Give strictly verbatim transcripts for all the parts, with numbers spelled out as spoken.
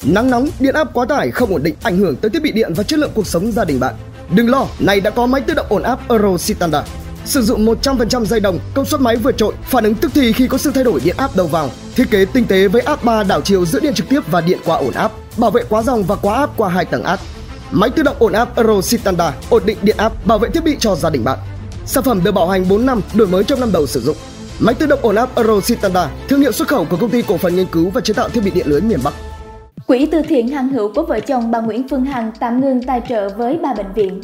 Nắng nóng, điện áp quá tải không ổn định ảnh hưởng tới thiết bị điện và chất lượng cuộc sống gia đình bạn. Đừng lo, này đã có máy tự động ổn áp Euro Standard. Sử dụng một trăm phần trăm dây đồng, công suất máy vượt trội, phản ứng tức thì khi có sự thay đổi điện áp đầu vào. Thiết kế tinh tế với áp ba đảo chiều giữa điện trực tiếp và điện qua ổn áp, bảo vệ quá dòng và quá áp qua hai tầng áp. Máy tự động ổn áp Euro Standard ổn định điện áp, bảo vệ thiết bị cho gia đình bạn. Sản phẩm được bảo hành bốn năm, đổi mới trong năm đầu sử dụng. Máy tự động ổn áp Euro Standard, thương hiệu xuất khẩu của công ty cổ phần nghiên cứu và chế tạo thiết bị điện lưới miền Bắc. Quỹ từ thiện Hằng Hữu của vợ chồng bà Nguyễn Phương Hằng tạm ngừng tài trợ với ba bệnh viện.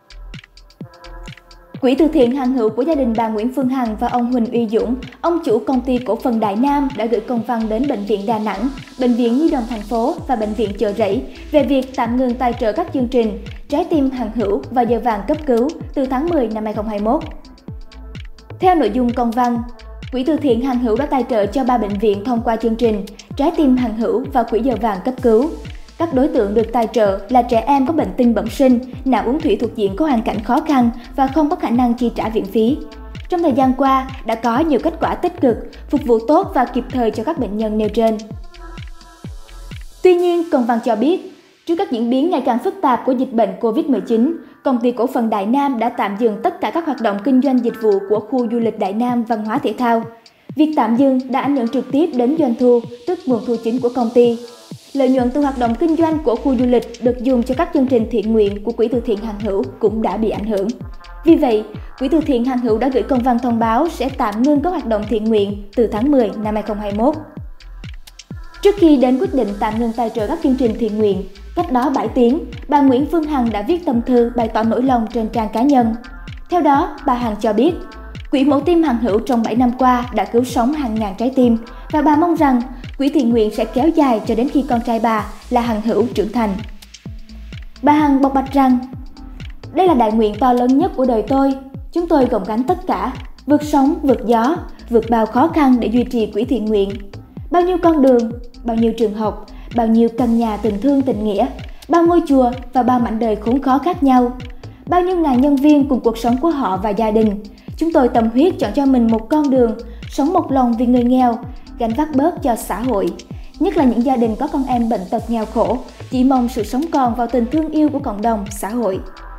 Quỹ từ thiện Hằng Hữu của gia đình bà Nguyễn Phương Hằng và ông Huỳnh Uy Dũng, ông chủ công ty cổ phần Đại Nam đã gửi công văn đến Bệnh viện Đà Nẵng, Bệnh viện Nhi đồng thành phố và Bệnh viện Chợ Rẫy về việc tạm ngừng tài trợ các chương trình Trái tim Hằng Hữu và Giờ vàng cấp cứu từ tháng mười năm hai nghìn không trăm hai mươi mốt. Theo nội dung công văn, Quỹ từ thiện Hằng Hữu đã tài trợ cho ba bệnh viện thông qua chương trình Trái tim Hằng Hữu và Quỹ Giờ vàng cấp cứu. Các đối tượng được tài trợ là trẻ em có bệnh tim bẩm sinh, não uống thủy thuộc diện có hoàn cảnh khó khăn và không có khả năng chi trả viện phí. Trong thời gian qua, đã có nhiều kết quả tích cực, phục vụ tốt và kịp thời cho các bệnh nhân nêu trên. Tuy nhiên, công văn cho biết, trước các diễn biến ngày càng phức tạp của dịch bệnh Covid mười chín, Công ty cổ phần Đại Nam đã tạm dừng tất cả các hoạt động kinh doanh dịch vụ của khu du lịch Đại Nam Văn hóa Thể thao. Việc tạm dừng đã ảnh hưởng trực tiếp đến doanh thu, tức nguồn thu chính của công ty. Lợi nhuận từ hoạt động kinh doanh của khu du lịch được dùng cho các chương trình thiện nguyện của Quỹ từ thiện Hằng Hữu cũng đã bị ảnh hưởng. Vì vậy, Quỹ từ thiện Hằng Hữu đã gửi công văn thông báo sẽ tạm ngưng các hoạt động thiện nguyện từ tháng mười năm hai nghìn không trăm hai mươi mốt. Trước khi đến quyết định tạm ngừng tài trợ các chương trình thiện nguyện, cách đó bảy tiếng, bà Nguyễn Phương Hằng đã viết tâm thư bày tỏ nỗi lòng trên trang cá nhân. Theo đó, bà Hằng cho biết, Quỹ Mẫu Tim Hằng Hữu trong bảy năm qua đã cứu sống hàng ngàn trái tim và bà mong rằng Quỹ thiện nguyện sẽ kéo dài cho đến khi con trai bà là Hằng Hữu trưởng thành. Bà Hằng bộc bạch rằng, đây là đại nguyện to lớn nhất của đời tôi. Chúng tôi gồng gánh tất cả, vượt sóng, vượt gió, vượt bao khó khăn để duy trì quỹ thiện nguyện. Bao nhiêu con đường, bao nhiêu trường học, bao nhiêu căn nhà tình thương tình nghĩa, bao ngôi chùa và bao mảnh đời khốn khó khác nhau. Bao nhiêu ngàn nhân viên cùng cuộc sống của họ và gia đình. Chúng tôi tâm huyết chọn cho mình một con đường, sống một lòng vì người nghèo, gánh vác bớt cho xã hội. Nhất là những gia đình có con em bệnh tật nghèo khổ, chỉ mong sự sống còn vào tình thương yêu của cộng đồng, xã hội.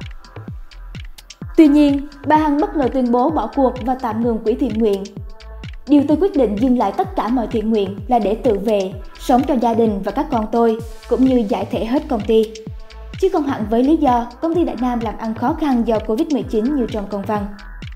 Tuy nhiên, bà Hằng bất ngờ tuyên bố bỏ cuộc và tạm ngừng quỹ thiện nguyện. Điều tôi quyết định dừng lại tất cả mọi thiện nguyện là để tự vệ, sống cho gia đình và các con tôi, cũng như giải thể hết công ty. Chứ không hẳn với lý do công ty Đại Nam làm ăn khó khăn do Covid mười chín như trong công văn.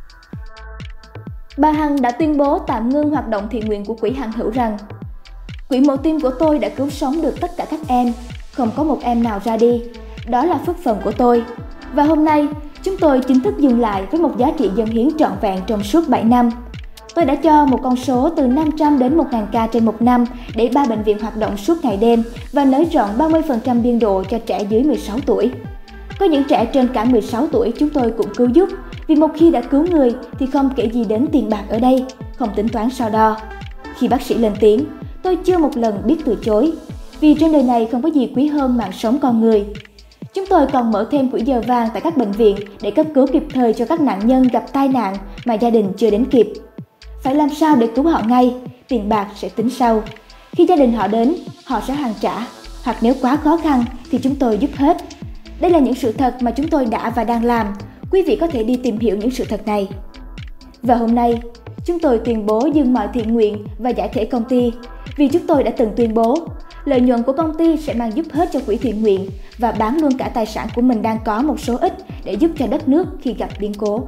Bà Hằng đã tuyên bố tạm ngưng hoạt động thiện nguyện của Quỹ Hằng Hữu rằng Quỹ Mẫu Tim của tôi đã cứu sống được tất cả các em, không có một em nào ra đi. Đó là phước phần của tôi. Và hôm nay, chúng tôi chính thức dừng lại với một giá trị dâng hiến trọn vẹn trong suốt bảy năm. Tôi đã cho một con số từ năm trăm đến một nghìn ca trên một năm để ba bệnh viện hoạt động suốt ngày đêm và nới rộng ba mươi phần trăm biên độ cho trẻ dưới mười sáu tuổi. Có những trẻ trên cả mười sáu tuổi chúng tôi cũng cứu giúp, vì một khi đã cứu người thì không kể gì đến tiền bạc ở đây, không tính toán so đo. Khi bác sĩ lên tiếng, tôi chưa một lần biết từ chối, vì trên đời này không có gì quý hơn mạng sống con người. Chúng tôi còn mở thêm quỹ giờ vàng tại các bệnh viện để cấp cứu kịp thời cho các nạn nhân gặp tai nạn mà gia đình chưa đến kịp. Phải làm sao để cứu họ ngay, tiền bạc sẽ tính sau. Khi gia đình họ đến, họ sẽ hoàn trả, hoặc nếu quá khó khăn thì chúng tôi giúp hết. Đây là những sự thật mà chúng tôi đã và đang làm. Quý vị có thể đi tìm hiểu những sự thật này. Và hôm nay, chúng tôi tuyên bố dừng mọi thiện nguyện và giải thể công ty, vì chúng tôi đã từng tuyên bố lợi nhuận của công ty sẽ mang giúp hết cho quỹ thiện nguyện và bán luôn cả tài sản của mình đang có một số ít để giúp cho đất nước khi gặp biến cố.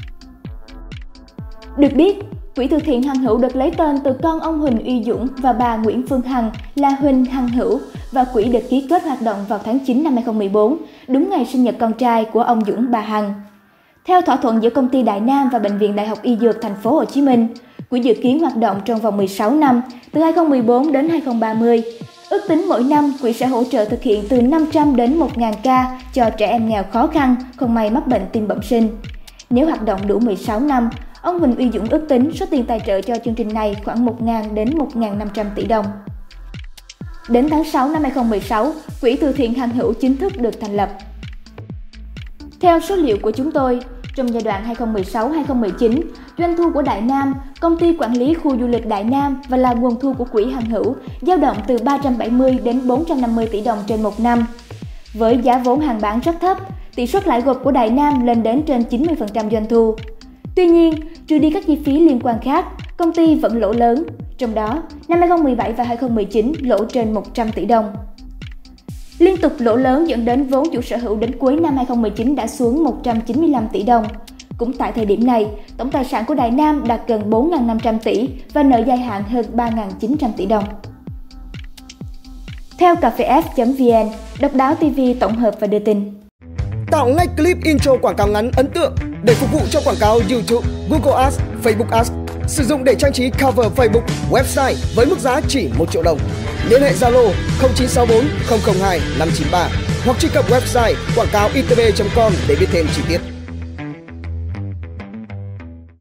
Được biết, Quỹ từ thiện Hằng Hữu được lấy tên từ con ông Huỳnh Uy Dũng và bà Nguyễn Phương Hằng là Huỳnh Hằng Hữu, và quỹ được ký kết hoạt động vào tháng chín năm hai nghìn không trăm mười bốn, đúng ngày sinh nhật con trai của ông Dũng, bà Hằng. Theo thỏa thuận giữa công ty Đại Nam và Bệnh viện Đại học Y Dược Thành phố Hồ Chí Minh, quỹ dự kiến hoạt động trong vòng mười sáu năm, từ hai nghìn không trăm mười bốn đến hai nghìn không trăm ba mươi. Ước tính mỗi năm, quỹ sẽ hỗ trợ thực hiện từ năm trăm đến một nghìn ca cho trẻ em nghèo khó khăn, không may mắc bệnh tim bẩm sinh. Nếu hoạt động đủ mười sáu năm, ông Huỳnh Uy Dũng ước tính số tiền tài trợ cho chương trình này khoảng một nghìn đến một nghìn năm trăm tỷ đồng. Đến tháng sáu năm hai nghìn không trăm mười sáu, Quỹ từ thiện Hằng Hữu chính thức được thành lập. Theo số liệu của chúng tôi, trong giai đoạn hai nghìn không trăm mười sáu đến hai nghìn không trăm mười chín, doanh thu của Đại Nam, công ty quản lý khu du lịch Đại Nam và là nguồn thu của quỹ Hàng Hữu dao động từ ba trăm bảy mươi đến bốn trăm năm mươi tỷ đồng trên một năm. Với giá vốn hàng bán rất thấp, tỷ suất lãi gộp của Đại Nam lên đến trên chín mươi phần trăm doanh thu. Tuy nhiên, trừ đi các chi phí liên quan khác, công ty vẫn lỗ lớn, trong đó năm hai không một bảy và hai không một chín lỗ trên một trăm tỷ đồng. Liên tục lỗ lớn dẫn đến vốn chủ sở hữu đến cuối năm hai không một chín đã xuống một trăm chín mươi lăm tỷ đồng. Cũng tại thời điểm này, tổng tài sản của Đại Nam đạt gần bốn nghìn năm trăm tỷ và nợ dài hạn hơn ba nghìn chín trăm tỷ đồng. Theo cà phê f chấm vn, Độc Đáo ti vi tổng hợp và đưa tin. Tạo ngay clip intro quảng cáo ngắn ấn tượng để phục vụ cho quảng cáo YouTube, Google Ads, Facebook Ads. Sử dụng để trang trí cover Facebook, website với mức giá chỉ một triệu đồng. Liên hệ Zalo không chín sáu bốn không không hai năm chín ba hoặc truy cập website quảng cáo i tê bê chấm com để biết thêm chi tiết.